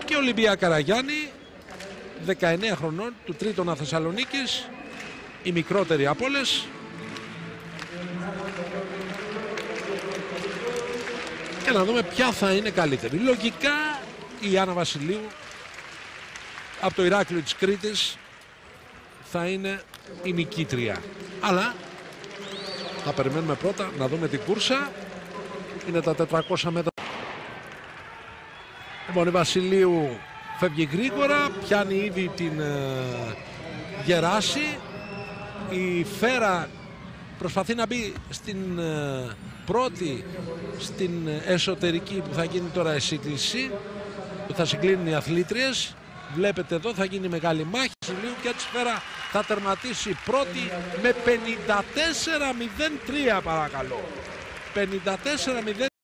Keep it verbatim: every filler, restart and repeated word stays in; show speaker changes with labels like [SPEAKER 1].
[SPEAKER 1] και η Ολυμπία Καραγιάννη, δεκαεννέα χρονών, του Τρίτονα Θεσσαλονίκης, η μικρότερη από όλες. Και να δούμε ποια θα είναι καλύτερη. Λογικά η Άννα Βασιλείου από το Ηράκλειο της Κρήτης θα είναι η νικήτρια. Αλλά θα περιμένουμε πρώτα να δούμε την κούρσα. Είναι τα τετρακόσια μέτρα. Λοιπόν, η Βασιλείου φεύγει γρήγορα, πιάνει ήδη την ε, Γεράση. Η Φέρα προσπαθεί να μπει στην ε, πρώτη, στην εσωτερική που θα γίνει τώρα η σύγκληση, που θα συγκλίνουν οι αθλήτριες. Βλέπετε εδώ θα γίνει μεγάλη μάχη και έτσι Φέρα θα τερματίσει πρώτη με πενήντα τέσσερα μηδέν τρία, παρακαλώ. πενήντα τέσσερα μηδέν